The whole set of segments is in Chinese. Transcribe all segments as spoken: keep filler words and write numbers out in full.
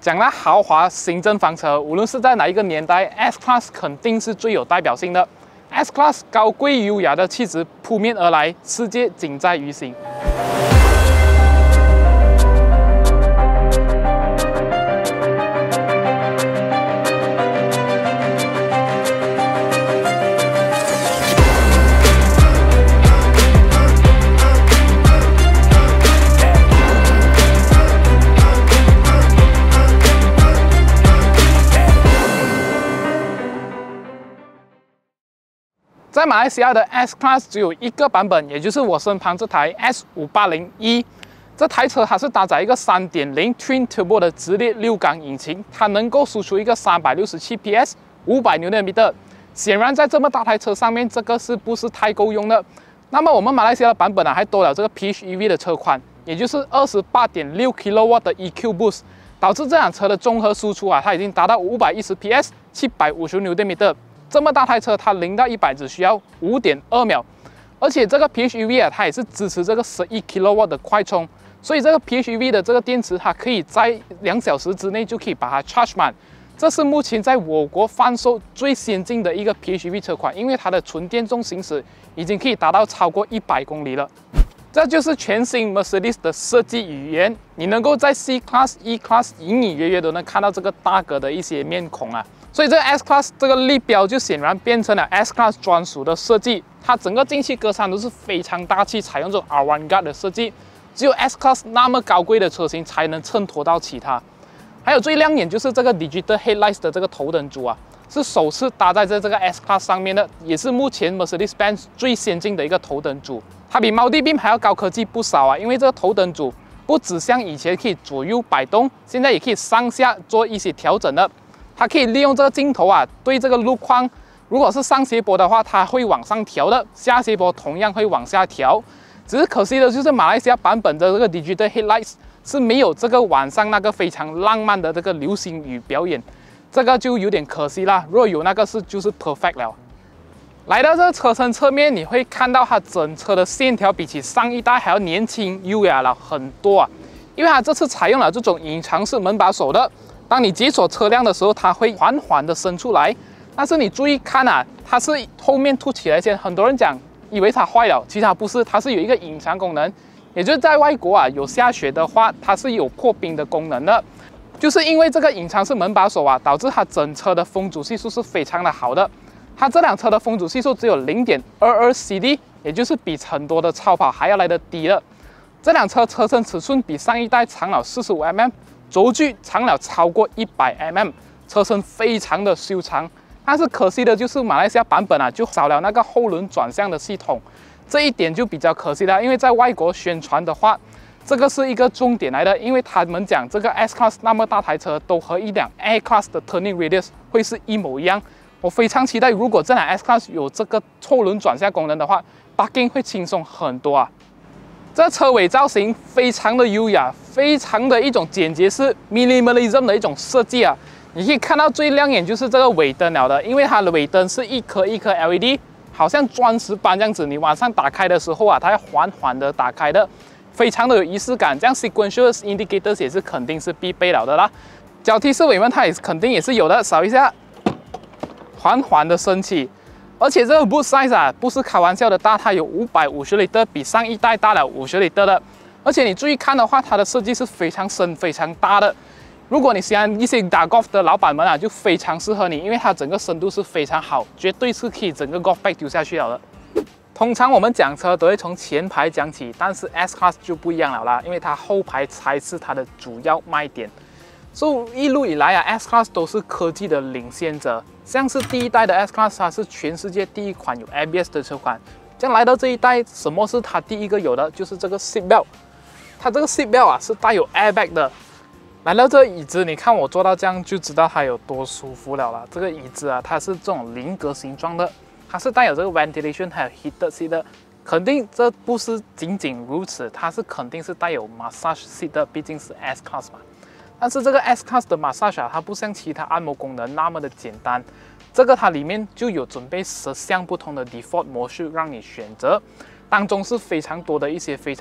讲到豪华行政房车，无论是在哪一个年代 ，S Class 肯定是最有代表性的。S Class 高贵优雅的气质扑面而来，世界尽在于心。 在马来西亚的 S Class 只有一个版本，也就是我身旁这台 S 五八零 E。这台车它是搭载一个 三点零 Twin Turbo 的直列六缸引擎，它能够输出一个三百六十七匹 S， 五百牛顿米。显然，在这么大台车上面，这个是不是太够用的？那么我们马来西亚的版本啊，还多了这个 P H E V 的车款，也就是二十八点六 kilowatt 的 E Q Boost， 导致这辆车的综合输出啊，它已经达到五百一十匹 S， 七百五十牛顿米。 这么大台车，它零到一百只需要 五点二秒，而且这个 P H E V 啊，它也是支持这个十一 kilowatt 的快充，所以这个 P H E V 的这个电池，它可以在两小时之内就可以把它 charge 满。这是目前在我国贩售最先进的一个 P H E V 车款，因为它的纯电重行驶已经可以达到超过一百公里了。这就是全新 Mercedes 的设计语言，你能够在 C Class、E Class 隐隐约约都能看到这个大哥的一些面孔啊。 所以这个 S Class 这个立标就显然变成了 S Class 专属的设计，它整个进气格栅都是非常大气，采用这种 avant-garde 的设计，只有 S Class 那么高贵的车型才能衬托到其他。还有最亮眼就是这个 Digital Headlights 的这个头灯组啊，是首次搭载在这个 S Class 上面的，也是目前 Mercedes-Benz 最先进的一个头灯组。它比 Multi-Beam 还要高科技不少啊，因为这个头灯组不只像以前可以左右摆动，现在也可以上下做一些调整的。 它可以利用这个镜头啊，对这个路况，如果是上斜坡的话，它会往上调的；下斜坡同样会往下调。只是可惜的就是马来西亚版本的这个 Digital Headlights 是没有这个晚上那个非常浪漫的这个流星雨表演，这个就有点可惜啦。如果有那个是就是 perfect 了。来到这个车身侧面，你会看到它整车的线条比起上一代还要年轻优雅了很多啊，因为它这次采用了这种隐藏式门把手的。 当你解锁车辆的时候，它会缓缓的伸出来，但是你注意看啊，它是后面凸起来先。很多人讲以为它坏了，其实它不是，它是有一个隐藏功能，也就是在外国啊有下雪的话，它是有破冰的功能的。就是因为这个隐藏式门把手啊，导致它整车的风阻系数是非常的好的。它这辆车的风阻系数只有 零点二二 C D， 也就是比很多的超跑还要来得低了。这辆车车身尺寸比上一代长了四十五 mm。 轴距长了超过一百 mm， 车身非常的修长，但是可惜的就是马来西亚版本啊，就少了那个后轮转向的系统，这一点就比较可惜了。因为在外国宣传的话，这个是一个重点来的，因为他们讲这个 S Class 那么大台车都和一辆 A Class 的 turning radius 会是一模一样。我非常期待，如果这辆 S Class 有这个后轮转向功能的话 ，parking 会轻松很多啊。 这车尾造型非常的优雅，非常的一种简洁式 minimalism 的一种设计啊！你可以看到最亮眼就是这个尾灯了的，因为它的尾灯是一颗一颗 L E D， 好像钻石般这样子。你晚上打开的时候啊，它要缓缓的打开的，非常的有仪式感。这样 sequential indicators 也是肯定是必备了的啦。交替式尾门它也肯定也是有的，扫一下，缓缓的升起。 而且这个 boot size 啊，不是开玩笑的大，它有五百五十升，比上一代大了五十升的。而且你注意看的话，它的设计是非常深、非常大的。如果你喜欢一些打 golf 的老板们啊，就非常适合你，因为它整个深度是非常好，绝对是可以整个 golf bag 丢下去了的。通常我们讲车都会从前排讲起，但是 S Class 就不一样了啦，因为它后排才是它的主要卖点。 所以一路以来啊 ，S Class 都是科技的领先者。像是第一代的 S Class， 它是全世界第一款有 A B S 的车款。这样来到这一代，什么是它第一个有的？就是这个 seat belt。它这个 seat belt 啊是带有 airbag 的。来到这个椅子，你看我坐到这样就知道它有多舒服了啦。这个椅子啊，它是这种菱格形状的，它是带有这个 ventilation 还有 heated seat 的。肯定这不是仅仅如此，它是肯定是带有 massage seat 的，毕竟是 S Class 嘛。 但是这个 S Class 的 massage 啊，它不像其他按摩功能那么的简单，这个它里面就有准备十项不同的 default 模式让你选择，当中是非常多的一些非常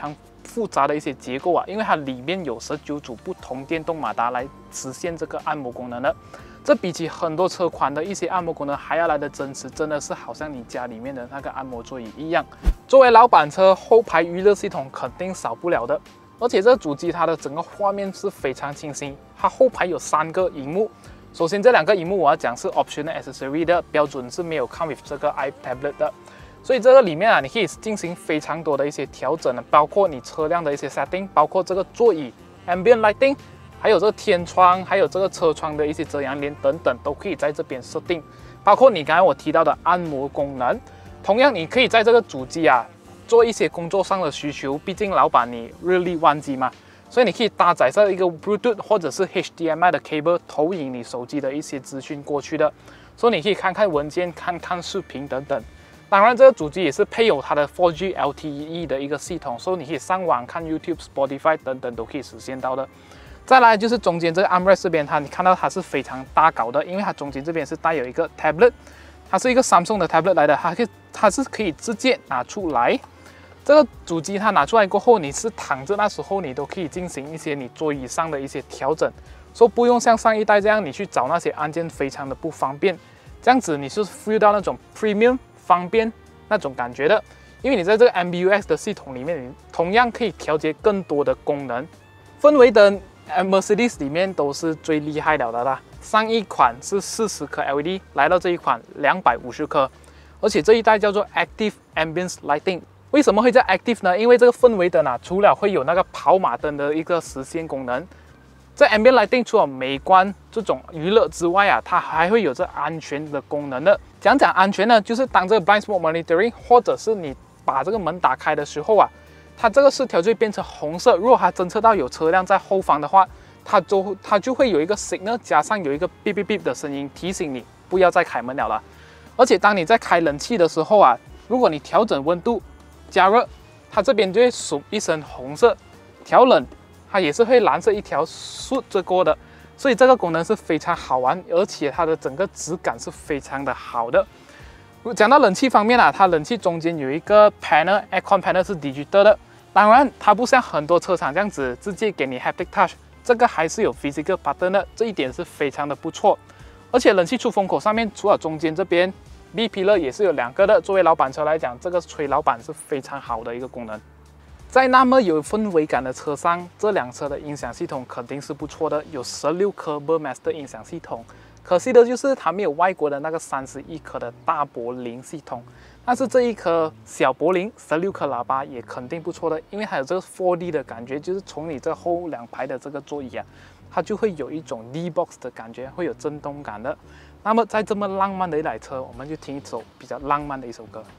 复杂的一些结构啊，因为它里面有十九组不同电动马达来实现这个按摩功能的。这比起很多车款的一些按摩功能还要来的真实，真的是好像你家里面的那个按摩座椅一样。作为老板车，后排娱乐系统肯定少不了的。而且这个主机它的整个画面是非常清新，它后排有三个荧幕。首先这两个荧幕我要讲是 optional accessory 的，标准是没有 come with 这个 iTablet 的。所以这个里面啊，你可以进行非常多的一些调整，包括你车辆的一些 setting， 包括这个座椅 ambient lighting。还有这个天窗，还有这个车窗的一些遮阳帘等等，都可以在这边设定。包括你刚才我提到的按摩功能，同样你可以在这个主机啊做一些工作上的需求。毕竟老板你日理万机嘛，所以你可以搭载上一个 Bluetooth 或者是 H D M I 的 cable 投影你手机的一些资讯过去的，所以你可以看看文件、看看视频等等。当然，这个主机也是配有它的 四 G L T E 的一个系统，所以你可以上网看 YouTube、Spotify 等等都可以实现到的。再来就是中间这个 armrest 这边，它你看到它是非常大搞的，因为它中间这边是带有一个 tablet， 它是一个 Samsung 的 tablet 来的，它可以它是可以直接拿出来。这个主机它拿出来过后，你是躺着那时候你都可以进行一些你座椅上的一些调整，所以不用像上一代这样你去找那些按键非常的不方便，这样子你是 feel 到那种 premium 方便那种感觉的，因为你在这个 M B U X 的系统里面，你同样可以调节更多的功能，氛围灯。Mercedes 里面都是最厉害了的啦，上一款是四十颗 L E D， 来到这一款两百五十颗，而且这一代叫做 Active Ambience Lighting。为什么会叫 Active 呢？因为这个氛围灯啊，除了会有那个跑马灯的一个实现功能，这 Ambient Lighting 除了美观这种娱乐之外啊，它还会有这安全的功能的。讲讲安全呢，就是当这个 Blind Spot Monitoring， 或者是你把这个门打开的时候啊。它这个视条就会变成红色，如果它侦测到有车辆在后方的话，它就它就会有一个 signal， 加上有一个 beep beep beep 的声音提醒你不要再开门了啦。而且当你在开冷气的时候啊，如果你调整温度加热，它这边就会数一声红色；调冷，它也是会蓝色一条竖着过的。所以这个功能是非常好玩，而且它的整个质感是非常的好的。讲到冷气方面啊，它冷气中间有一个 panel，aircon panel 是 digital 的。当然，它不像很多车厂这样子直接给你 haptic touch， 这个还是有 physical button 的，这一点是非常的不错。而且冷气出风口上面，除了中间这边 B pillar 也是有两个的。作为老板车来讲，这个吹老板是非常好的一个功能。在那么有氛围感的车上，这辆车的音响系统肯定是不错的，有十六颗 Burmester 音响系统。可惜的就是它没有外国的那个三十一颗的大柏林系统。但是这一颗小柏林十六颗喇叭也肯定不错的，因为它有这个 四 D 的感觉，就是从你这后两排的这个座椅啊，它就会有一种 D-box 的感觉，会有震动感的。那么在这么浪漫的一台车，我们就听一首比较浪漫的一首歌。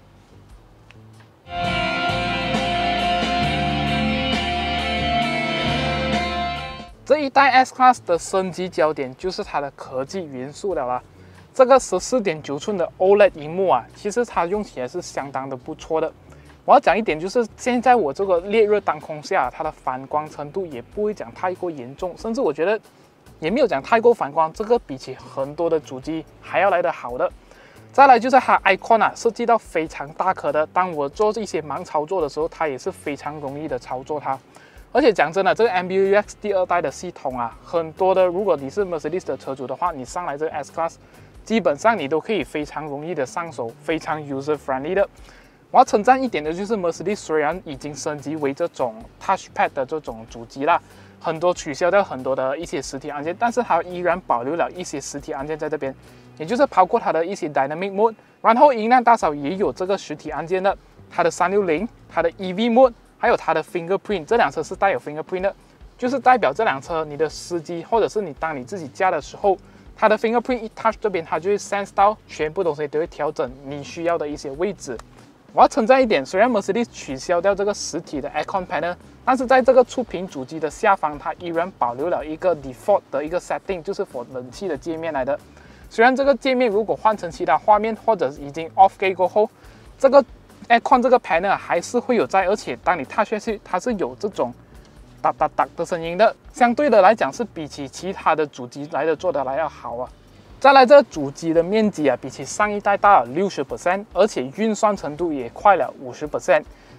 这一代 S-Class 的升级焦点就是它的科技元素了啦。这个 十四点九寸的 O L E D 屏幕啊，其实它用起来是相当的不错的。我要讲一点，就是现在我这个烈日当空下，它的反光程度也不会讲太过严重，甚至我觉得也没有讲太过反光，这个比起很多的主机还要来得好的。再来就是它 icon 啊，设计到非常大颗的，当我做一些盲操作的时候，它也是非常容易的操作它。而且讲真的，这个 M B U X 第二代的系统啊，很多的，如果你是 Mercedes 的车主的话，你上来这个 S-Class， 基本上你都可以非常容易的上手，非常 user friendly 的。我要称赞一点的就是 Mercedes 虽然已经升级为这种 Touchpad 的这种主机啦，很多取消掉很多的一些实体按键，但是它依然保留了一些实体按键在这边，也就是包括它的一些 Dynamic Mode， 然后音量大小也有这个实体按键的，它的三六零，它的 E V Mode， 还有它的 Fingerprint， 这辆车是带有 Fingerprint 的，就是代表这辆车你的司机或者是你当你自己驾的时候，它的 Fingerprint 一 touch 这边，它就会 sense 到全部东西都会调整你需要的一些位置。我要称赞一点，虽然 Mercedes 取消掉这个实体的 Aircon Panel， 但是在这个触屏主机的下方，它依然保留了一个 default 的一个 setting， 就是 for 冷气的界面来的。虽然这个界面如果换成其他画面或者已经 off gate 过后，这个 Aircon 这个 panel 还是会有在，而且当你 touch 下去，它是有这种哒哒哒的声音的。相对的来讲，是比起其他的主机来的做的来要好啊。再来，这个主机的面积啊，比起上一代大了 百分之六十， 而且运算程度也快了 百分之五十。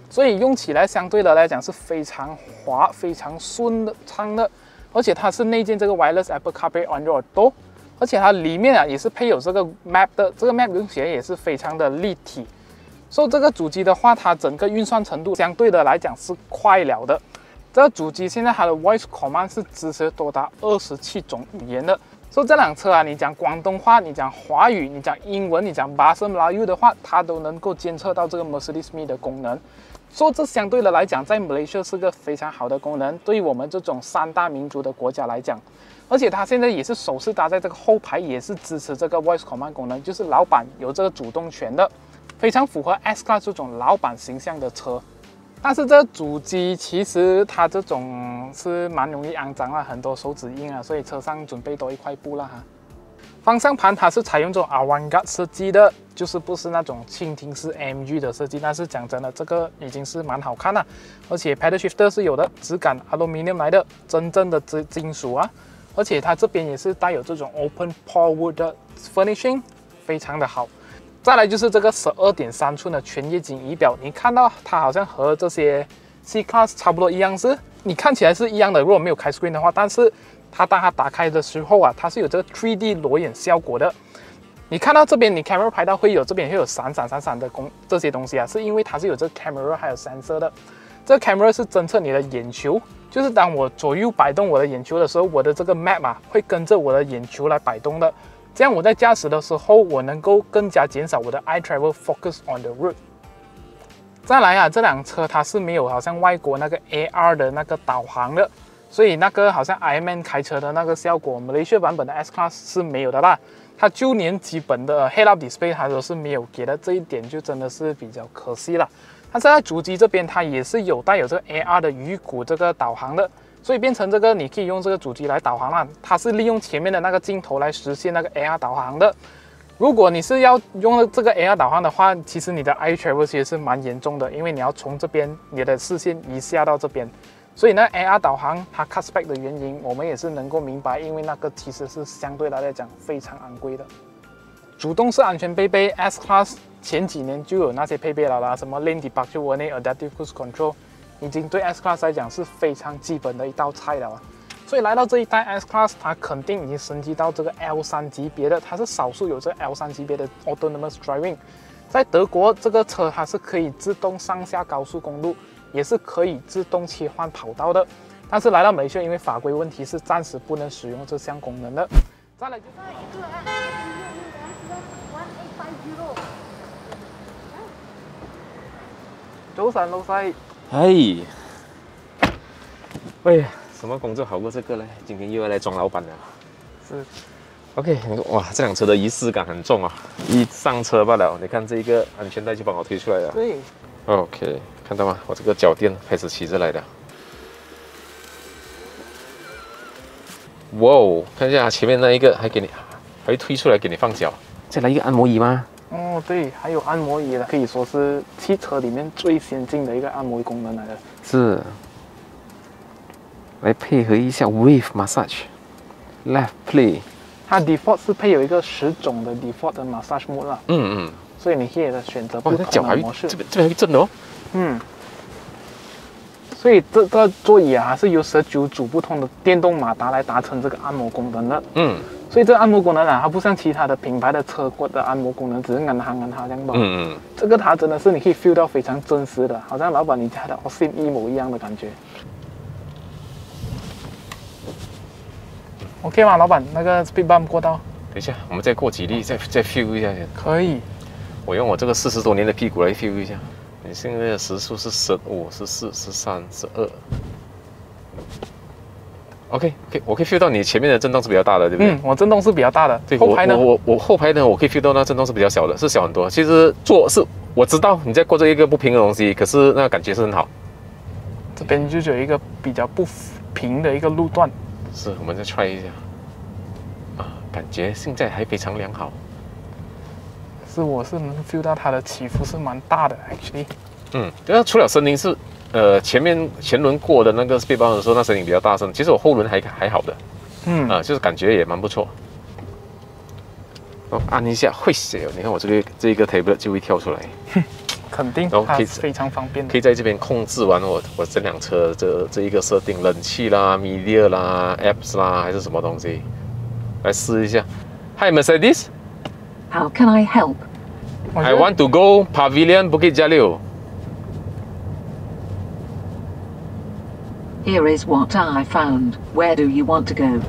所以用起来相对的来讲是非常滑、非常顺的畅的。而且它是内建这个 Wireless Apple CarPlay Android Auto， 而且它里面啊也是配有这个 Map 的，这个 Map 用起来也是非常的立体。所以这个主机的话，它整个运算程度相对的来讲是快了的。这个主机现在它的 Voice Command 是支持多达二十七种语言的。所以这辆车啊，你讲广东话，你讲华语，你讲英文，你讲巴塞马拉语的话，它都能够监测到这个 Mercedes Me 的功能。所以这相对的来讲，在马来西亚是个非常好的功能，对于我们这种三大民族的国家来讲，而且它现在也是首次搭载这个后排，也是支持这个 Voice Command 功能，就是老板有这个主动权的，非常符合 S-Class 这种老板形象的车。但是这主机其实它这种是蛮容易肮脏啊，很多手指印啊，所以车上准备多一块布啦哈。方向盘它是采用这种 Avant-Garde 设计的，就是不是那种蜻蜓式 A M G 的设计，但是讲真的，这个已经是蛮好看了。而且 Pedal Shifter 是有的，质感 Aluminium 来的，真正的金金属啊。而且它这边也是带有这种 Open Pore Wood 的 Finishing， 非常的好。再来就是这个 十二点三寸的全液晶仪表，你看到它好像和这些 C-Class 差不多一样，是你看起来是一样的，如果没有开 screen 的话，但是它当它打开的时候啊，它是有这个 三 D 裸眼效果的。你看到这边，你 camera 拍到会有这边会有闪闪闪闪的功这些东西啊，是因为它是有这个 camera 还有 sensor 的。这个 camera 是侦测你的眼球，就是当我左右摆动我的眼球的时候，我的这个 map 啊会跟着我的眼球来摆动的。这样我在驾驶的时候，我能够更加减少我的 eye travel focus on the road。再来啊，这辆车它是没有好像外国那个 A R 的那个导航的。所以那个好像 Iron Man 开车的那个效果，马来西亚版本的 S-Class 是没有的啦。它就连基本的 Head-Up Display 它都是没有给的，这一点就真的是比较可惜了。但是在主机这边，它也是有带有这个 A R 的鱼骨这个导航的，所以变成这个你可以用这个主机来导航啦。它是利用前面的那个镜头来实现那个 A R 导航的。如果你是要用这个 A R 导航的话，其实你的 eye travel 其实是蛮严重的，因为你要从这边你的视线移下到这边。所以呢 ，A R 导航它 cut spec 的原因，我们也是能够明白，因为那个其实是相对来讲非常昂贵的。主动式安全配备 S-Class 前几年就有那些配备了啦，什么 Lane Departure Warning、Adaptive Cruise Control， 已经对 S-Class 来讲是非常基本的一道菜了啊。所以来到这一代 S-Class， 它肯定已经升级到这个 L 三 级别的，它是少数有这 L 三 级别的 Autonomous Driving。在德国，这个车它是可以自动上下高速公路。也是可以自动切换跑道的，但是来到马来西亚，因为法规问题是暂时不能使用这项功能的。再来就是早晨，老細。 哎，喂，什么工作好过这个呢？今天又要来装老板了。 是。 OK， 哇，这辆车的仪式感很重啊！一上车罢了，你看这一个安全带就帮我推出来了。 对。 OK， 看到吗？我这个脚垫开始骑着来的。哇哦，看一下前面那一个还给你，还会推出来给你放脚。再来一个按摩椅吗？ 哦，对，还有按摩椅的，可以说是汽车里面最先进的一个按摩功能来的。 是。来配合一下 Wave Massage、Left Play。 它 default 是配有一个十种的 default 的 massage mode 啦。 嗯嗯。 所以你可以选择不同的模式。 这边这边还会震哦。 嗯。所以这个座椅啊，还是由十九组不同的电动马达来达成这个按摩功能的。嗯。所以这个按摩功能啊，它不像其他的品牌的车或的按摩功能，只是按它按它这样吧。嗯嗯。这个它真的是你可以 feel 到非常真实的，好像老板你家的 Austin 一模一样的感觉。OK 吗，老板？那个 speed bump 过到。 等一下，我们再过几粒，再再 feel 一下。 可以。 我用我这个四十多年的屁股来 feel 一下。你现在的时速是十五、十四、十三、十二。OK， OK， 我可以 feel 到你前面的震动是比较大的，对不对？ 嗯，我震动是比较大的。 对， 后排呢？ 我我我后排呢，我可以 feel 到那震动是比较小的，是小很多。其实坐是我知道你在过这一个不平的东西，可是那个感觉是很好。 这边就有一个比较不平的一个路段。 是，我们再 try 一下。啊，感觉现在还非常良好。 是，我是能 feel 到它的起伏是蛮大的 ，actually。 嗯，对啊，除了声音是，呃，前面前轮过的那个 speed bump 的时候，那声音比较大声。其实我后轮还还好的，嗯，啊、呃，就是感觉也蛮不错。哦，按一下会写哦，你看我这个这个 tablet 就会跳出来。 肯定， 然后可以非常方便的， 可以在这边控制完我我这辆车这这一个设定，冷气啦、media 啦、apps 啦，还是什么东西，来试一下。Hi Mercedes, How can I help? I want to go Pavilion Bukit Jalil. Here is what I found. Where do you want to go?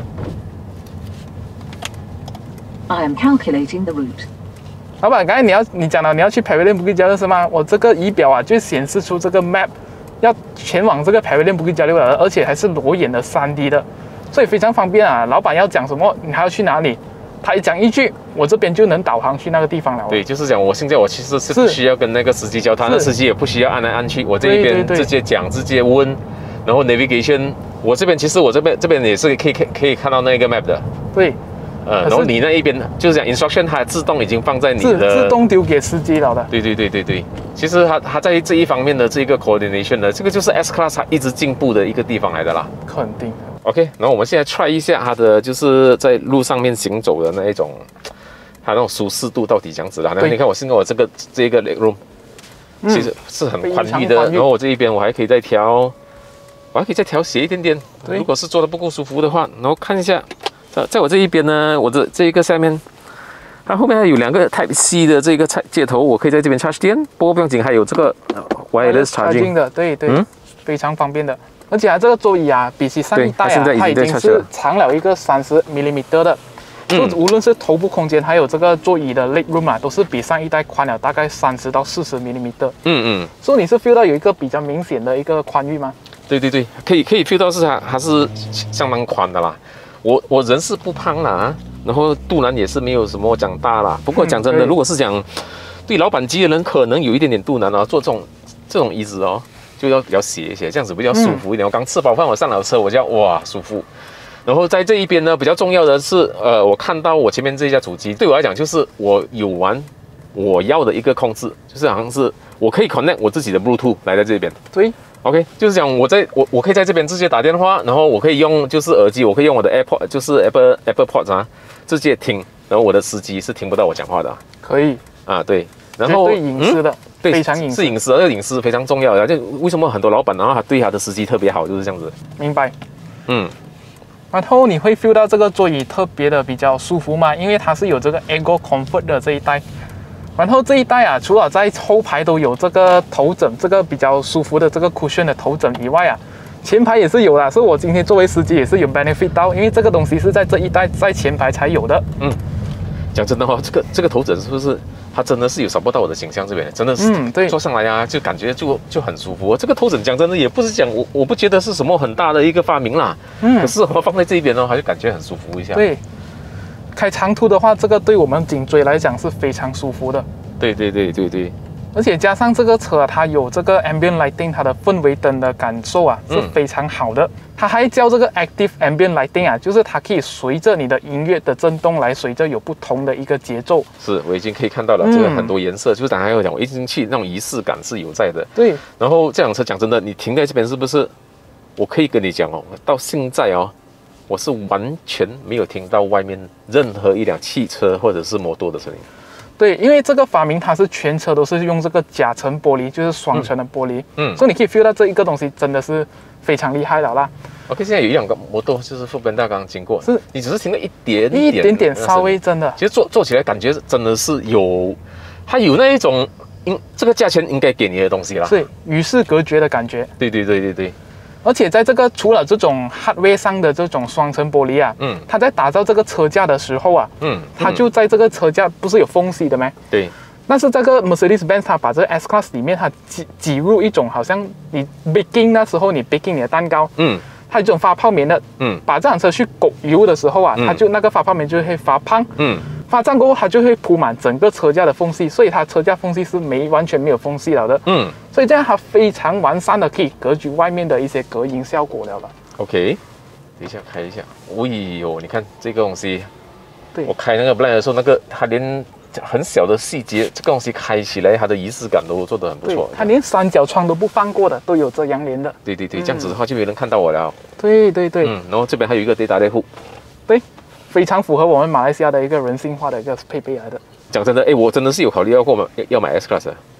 I am calculating the route. 老板，刚才你要你讲了你要去 Pavilion Bukit Jalil 是吗？我这个仪表啊就显示出这个 map 要前往这个 Pavilion Bukit Jalil 了，而且还是裸眼的 三 D 的，所以非常方便啊。老板要讲什么，你还要去哪里，他一讲一句，我这边就能导航去那个地方了。 对，就是讲我现在我其实是不需要跟那个司机交谈，那司机也不需要按来按去，我这一边直接讲直接问，然后 navigation， 我这边其实我这边这边也是可以可以可以看到那个 map 的。 对。 呃，然后你那一边就是讲 instruction， 它自动已经放在你的自动丢给司机了的。 对对对对对，其实它它在这一方面的这个 coordination 呢，这个就是 S Class 它一直进步的一个地方来的啦。 肯定。 OK， 然后我们现在 try 一下它的就是在路上面行走的那一种，它那种舒适度到底这样子啦。然后你看我现在我这个这个 leg room， 其实是很宽裕的，然后我这一边我还可以再调，我还可以再调斜一点点。如果是坐的不够舒服的话，然后看一下。在在我这一边呢，我的这一个下面，它后面还有两个 Type C 的这个接头，我可以在这边 charge 电。不过不用紧，还有这个 wireless charging 的，对对，嗯、非常方便的。而且它这个座椅啊，比起上一代啊，它已经是长了一个三十 millimeter 的，就、嗯、无论是头部空间还有这个座椅的 leg room 啊，都是比上一代宽了大概三十到四十 millimeter。嗯嗯，所以你是 feel 到有一个比较明显的一个宽裕吗？ 对对对，可以可以 feel 到是它它是相当宽的啦。我我人是不胖啦，然后肚腩也是没有什么讲大啦。不过讲真的，嗯、如果是讲对老板级的人，可能有一点点肚腩啊，坐这种这种椅子哦，就要比较斜一些，这样子比较舒服一点。嗯、我刚吃饱饭，我上了车，我就哇舒服。然后在这一边呢，比较重要的是，呃，我看到我前面这一架主机，对我来讲就是我有完我要的一个控制，就是好像是我可以 connect 我自己的 Bluetooth 来在这边。 对。 OK， 就是讲我在我我可以在这边直接打电话，然后我可以用就是耳机，我可以用我的 AirPod， 就是 Apple Apple Pods 啊，直接听，然后我的司机是听不到我讲话的、啊。 可以啊，对，然后对隐私的，嗯、 对， 非常隐私， 是隐私，这个隐私非常重要的。就为什么很多老板然后他对他的司机特别好，就是这样子。 明白。 嗯。 然后你会 feel 到这个座椅特别的比较舒服吗？因为它是有这个 Ego Comfort 的这一代。然后这一代啊，除了在后排都有这个头枕，这个比较舒服的这个 cushion 的头枕以外啊，前排也是有的。所以我今天作为司机也是有 benefit 到，因为这个东西是在这一代在前排才有的。嗯， 讲真的话、哦，这个这个头枕是不是它真的是有扫不到我的形象这边？真的是，嗯，对，坐上来啊，就感觉就就很舒服。这个头枕讲真的也不是讲我我不觉得是什么很大的一个发明啦，嗯，可是我放在这一边呢，它就感觉很舒服一下。 对。开长途的话，这个对我们颈椎来讲是非常舒服的。 对对对对对， 而且加上这个车、啊，它有这个 ambient lighting， 它的氛围灯的感受啊是非常好的。嗯、它还叫这个 active ambient lighting 啊，就是它可以随着你的音乐的震动来，随着有不同的一个节奏。 是我已经可以看到了，这个很多颜色，嗯、就是刚才有讲，我一进去那种仪式感是有在的。 对。 然后这辆车讲真的，你停在这边是不是？我可以跟你讲哦，到现在哦。我是完全没有听到外面任何一辆汽车或者是摩托的声音。 对，因为这个发明它是全车都是用这个夹层玻璃，就是双层的玻璃。嗯，所以你可以 feel 到这一个东西真的是非常厉害的啦。 OK， 现在有一两个摩托就是副本大刚经过， 是你只是听到一点点一点点稍微真的， 其实坐坐起来感觉真的是有，它有那一种应这个价钱应该给你的东西啦， 是与世隔绝的感觉。 对对对对对。 而且在这个除了这种 hardware 上的这种双层玻璃啊，嗯，它在打造这个车架的时候啊，嗯，它就在这个车架不是有缝隙的吗？ 对。 但是这个 Mercedes-Benz 它把这个 S Class 里面它挤挤入一种好像你 baking 那时候你 baking 你的蛋糕，嗯，它有这种发泡棉的，嗯，把这辆车去裹油的时候啊，嗯、它就那个发泡棉就会发胖，嗯。发胀过后，它就会铺满整个车架的缝隙，所以它车架缝隙是没完全没有缝隙了的。嗯，所以这样它非常完善的可以隔绝外面的一些隔音效果了吧 ？OK， 等一下开一下。哎呦，你看这个东西，对，我开那个 Blind 的时候，那个它连很小的细节，这个东西开起来它的仪式感都做得很不错。 它连三角窗都不放过的，都有遮阳帘的。 对对对，这样子的话就没人看到我了。 对对对， 嗯，然后这边还有一个 data 内户。 对。非常符合我们马来西亚的一个人性化的一个配备来的。 讲真的，哎，我真的是有考虑要过买要买 S Class 的。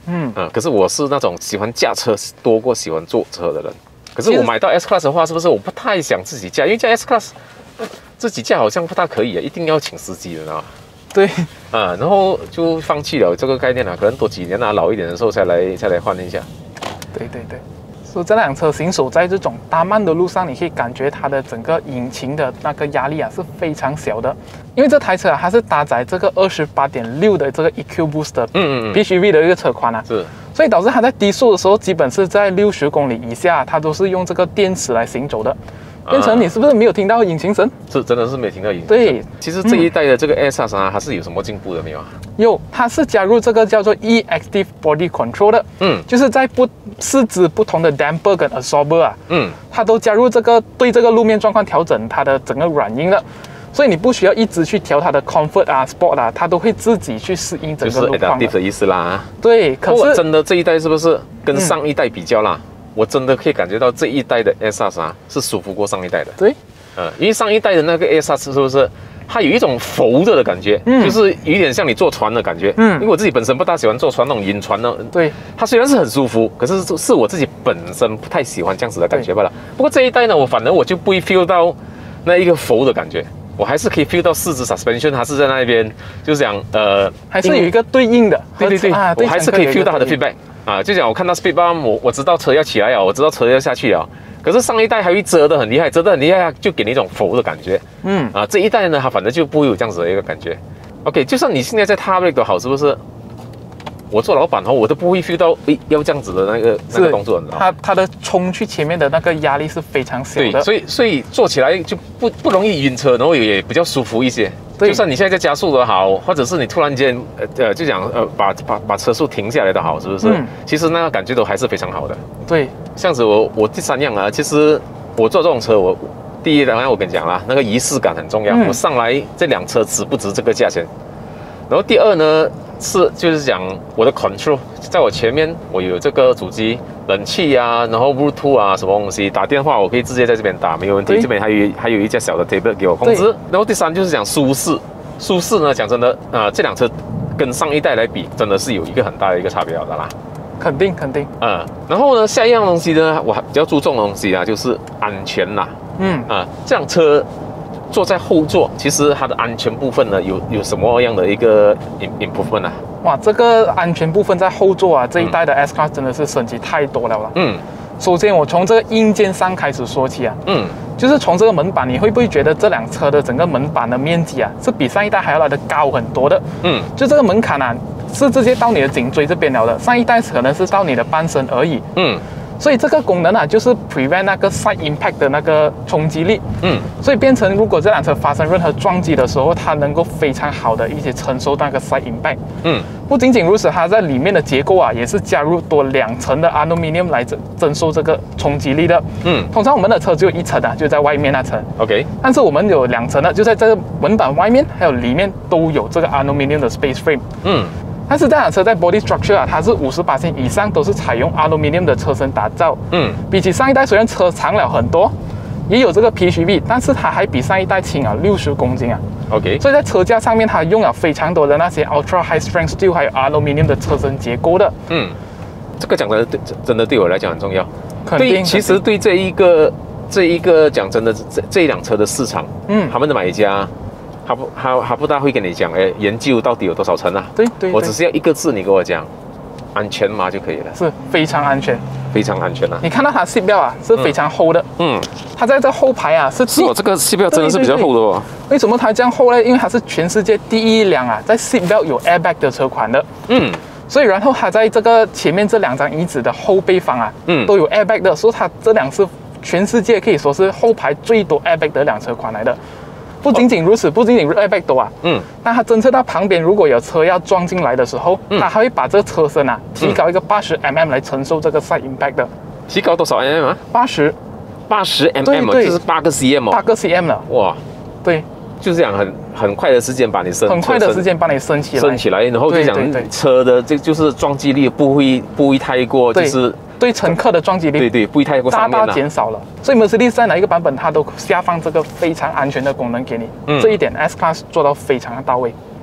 嗯嗯，可是我是那种喜欢驾车多过喜欢坐车的人。可是我买到 S Class 的话，是不是我不太想自己驾？因为驾 S Class 自己驾好像不大可以啊，一定要请司机的啊。 对， 啊，然后就放弃了这个概念了，可能多几年啊，老一点的时候才来才来换一下。 对对对。所以这辆车行走在这种大慢的路上，你可以感觉它的整个引擎的那个压力啊是非常小的，因为这台车啊它是搭载这个二十八点六的这个 E Q Boost 的嗯嗯 P H E V 的一个车款啊， 是， 所以导致它在低速的时候基本是在六十公里以下，它都是用这个电池来行走的。变成你是不是没有听到引擎声？ 是，真的是没听到引擎声。 对， 其实这一代的这个 S Class 啊，它是有什么进步的没有啊？ 有，它是加入这个叫做 E Active Body Control 的， 嗯就是在不四支不同的 damper 跟 absorber 啊， 嗯， 它都加入这个对这个路面状况调整它的整个软硬的，所以你不需要一直去调它的 comfort 啊 sport 啊，它都会自己去适应整就是个路况的。 adaptive 的意思啦。 对，可不过是真的这一代是不是跟上一代比较啦？我真的可以感觉到这一代的 S Class 啊是舒服过上一代的。 对， 呃，因为上一代的那个 S Class 是不是它有一种浮着的感觉， 嗯就是有点像你坐船的感觉。 嗯因为我自己本身不大喜欢坐船那种晕船的。 对， 它虽然是很舒服，可是是我自己本身不太喜欢这样子的感觉罢了。不过这一代呢，我反而我就不会 feel 到那一个浮的感觉，我还是可以 feel 到四支 suspension 它是在那边，就是讲呃， 还是有一个对应的， 对对对， 啊、 我还是可以 feel 到它的对 feedback 啊，就讲我看到 speed bump， 我我知道车要起来了，我知道车要下去了。可是上一代还会折得很厉害，折得很厉害，就给你一种浮的感觉。 嗯啊，这一代呢，它反正就不会有这样子的一个感觉。OK， 就算你现在在踏 brake 都好，是不是？我做老板哦，我都不会 feel 到诶要这样子的那个那个动作，你知道吗？ 它它的冲去前面的那个压力是非常小对， 的， 所以所以坐起来就不不容易晕车，然后也比较舒服一些。 对就算你现在在加速的好，或者是你突然间呃呃就讲呃把把把车速停下来的好，是不是？ 嗯其实那个感觉都还是非常好的。 对这样子我我第三样啊，其实我坐这种车，我第一当然我跟你讲啦，那个仪式感很重要。 嗯我上来这辆车值不值这个价钱？然后第二呢是就是讲我的 control， 在我前面我有这个主机、冷气啊，然后 Bluetooth 啊什么东西，打电话我可以直接在这边打，没有问题。 对这边还有还有一架小的 table 给我控制对。 然后第三就是讲舒适，舒适呢讲真的啊、呃，这辆车跟上一代来比，真的是有一个很大的一个差别的啦。 肯定肯定， 嗯，然后呢，下一样东西呢，我还比较注重的东西啊，就是安全啦。 嗯啊，这辆车坐在后座，其实它的安全部分呢，有有什么样的一个 improvement 啊？ 哇，这个安全部分在后座啊，这一代的 S Class 真的是升级太多了啦。 嗯首先我从这个硬件上开始说起啊， 嗯， 就是从这个门板，你会不会觉得这辆车的整个门板的面积啊，是比上一代还要来的高很多的？ 嗯， 就这个门槛啊，是直接到你的颈椎这边了的，上一代可能是到你的半身而已。 嗯所以这个功能啊，就是 prevent 那个 side impact 的那个冲击力。 嗯所以变成如果这辆车发生任何撞击的时候，它能够非常好的一些承受那个 side impact。 嗯不仅仅如此，它在里面的结构啊，也是加入多两层的 aluminium 来征征收这个冲击力的。 嗯通常我们的车只有一层啊，就在外面那层， ，OK， 但是我们有两层的，就在这个门板外面还有里面都有这个 aluminium 的 space frame。 嗯但是这辆车在 body structure 啊，它是五十%以上都是采用 aluminium 的车身打造。 嗯比起上一代，虽然车长了很多，也有这个 P H E V， 但是它还比上一代轻啊六十公斤啊。 ，OK， 所以在车架上面，它用了非常多的那些 ultra high strength steel 还有 aluminium 的车身结构的。 嗯，这个讲真的对真的对我来讲很重要。 肯定， 对，其实对这一个这一个讲真的，这这一辆车的市场， 嗯他们的买家。他不，他他不大会跟你讲，哎，研究到底有多少层啊？ 对对对我只是要一个字，你给我讲，安全码就可以了， 是非常安全。 非常安全啊。 你看到它 seat belt 啊是非常厚的， 嗯， 它在这后排啊是是哦，这个 seat belt 真的是比较厚的哦。 为什么它这样厚呢？因为它是全世界第一辆啊在 seat belt 有 airbag 的车款的。 嗯所以然后它在这个前面这两张椅子的后背方啊， 嗯都有 airbag 的，所以它这辆是全世界可以说是后排最多 airbag 的两车款来的。不仅仅如此，不仅仅 airbag 多啊， 嗯那它侦测到旁边如果有车要撞进来的时候， 嗯它还会把这个车身啊提高一个八十 mm 来承受这个 side impact 的。 提高多少 mm 啊？ 八十八十 mm， 对对就是八个 cm 哦。 八个 cm 了， 哇， 对， 就这样很很快的时间把你升， 很快的时间帮你升起来， 升起来，然后就讲对对对车的这就是撞击力不会不会太过，就对是对乘客的撞击力对对，不会太过大大上面了。 减少了。所以 Mercedes 在哪一个版本，它都下放这个非常安全的功能给你， 嗯这一点 S Class 做到非常的到位。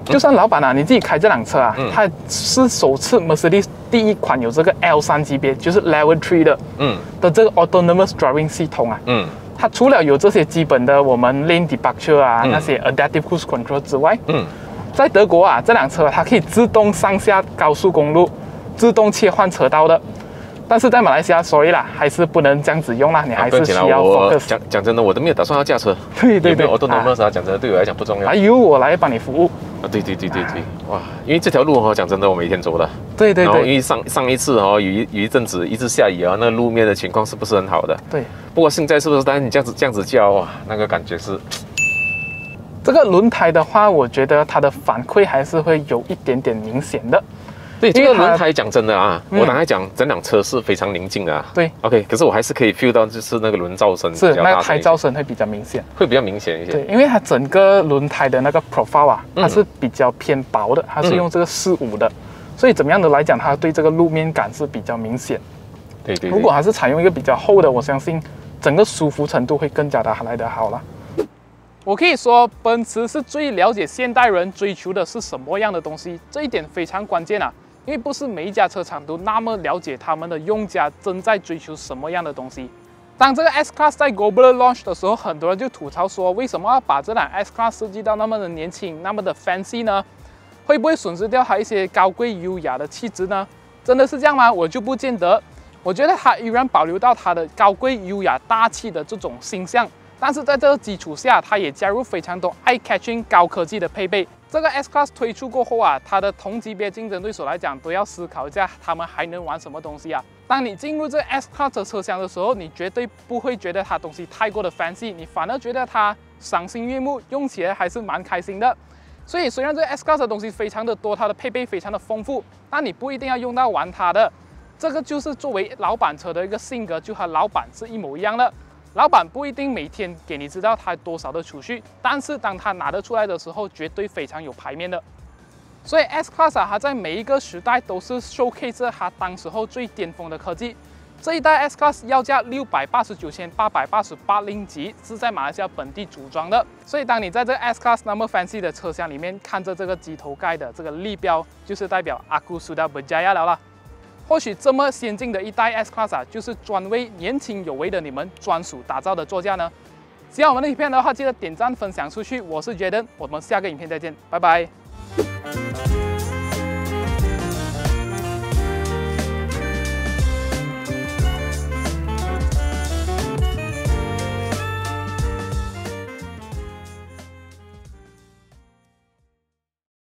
就算老板啊，你自己开这辆车啊， 嗯、 它是首次 Mercedes 第一款有这个 L 三级别，就是 Level 三的，嗯，的这个 Autonomous Driving 系统啊，嗯，它除了有这些基本的我们 Lane Departure 啊，嗯、那些 Adaptive Cruise Control 之外，嗯，在德国啊，这辆车它可以自动上下高速公路，自动切换车道的。但是在马来西亚 ，sorry 啦，还是不能这样子用啦，你还是需要 focus。 讲讲真的，我都没有打算要驾车。 对对对， 有没有 autonomous 啊？讲真的，对我来讲不重要。 还由我来帮你服务。 啊，对对对对对，哇！因为这条路哈，讲真的，我每天走的。 对对对。 然后因为上上一次哈，有一有一阵子一直下雨啊，那路面的情况是不是很好的？对。不过现在是不是？但是你这样子这样子叫哇，那个感觉是。 这个轮胎的话，我觉得它的反馈还是会有一点点明显的。 对，这个轮胎讲真的啊，嗯、我刚才讲整辆车是非常宁静的啊。对 ，OK， 可是我还是可以 feel 到就是那个轮噪声， 是那个胎噪声会比较明显， 会比较明显一些。 对，因为它整个轮胎的那个 profile 啊，它是比较偏薄的，它是用这个四五的，嗯、所以怎么样的来讲，它对这个路面感是比较明显。 对 对, 对。 如果还是采用一个比较厚的，我相信整个舒服程度会更加的来得好了。我可以说，奔驰是最了解现代人追求的是什么样的东西，这一点非常关键啊。因为不是每一家车厂都那么了解他们的用家正在追求什么样的东西。当这个 S-Class 在 Global Launch 的时候，很多人就吐槽说，为什么要把这辆 S-Class 设计到那么的年轻、那么的 fancy 呢？会不会损失掉它一些高贵优雅的气质呢？真的是这样吗？我就不见得。我觉得它依然保留到它的高贵优雅大气的这种形象，但是在这个基础下，它也加入非常多 eye-catching 高科技的配备。这个 S-Class 推出过后啊，它的同级别竞争对手来讲都要思考一下，他们还能玩什么东西啊？当你进入这 S-Class 的车厢的时候，你绝对不会觉得它东西太过的 fancy， 你反而觉得它赏心悦目，用起来还是蛮开心的。所以虽然这 S-Class 的东西非常的多，它的配备非常的丰富，但你不一定要用到玩它的。这个就是作为老板车的一个性格，就和老板是一模一样的。老板不一定每天给你知道他多少的储蓄，但是当他拿得出来的时候，绝对非常有排面的。所以 S-Class 啊，它在每一个时代都是 showcase 它当时候最巅峰的科技。这一代 S-Class 要价六百八十九千八百八十八令吉，是在马来西亚本地组装的。所以当你在这个 S-Class 那么 fancy 的车厢里面看着这个机头盖的这个立标，就是代表 Aku Sudah Berjaya 了啦。或许这么先进的一代 S-Class 啊，就是专为年轻有为的你们专属打造的座驾呢。喜欢我们的影片的话，记得点赞分享出去。我是 Jaden， 我们下个影片再见，拜拜。